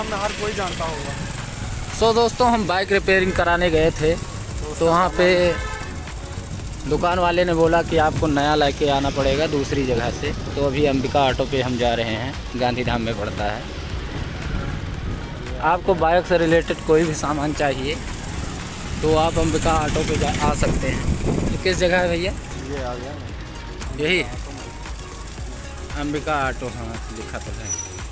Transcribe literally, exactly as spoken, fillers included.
नाम में हर कोई जानता होगा। सो so, दोस्तों हम बाइक रिपेयरिंग कराने गए थे तो वहाँ पे दुकान वाले ने बोला कि आपको नया लेके आना पड़ेगा दूसरी जगह से। तो अभी अंबिका ऑटो पे हम जा रहे हैं, गांधीधाम में पड़ता है। आपको बाइक से रिलेटेड कोई भी सामान चाहिए तो आप अंबिका ऑटो पे जा आ सकते हैं। ये किस जगह है भैया? ये आ गया यही अंबिका ऑटो, हाँ लिखा तो है।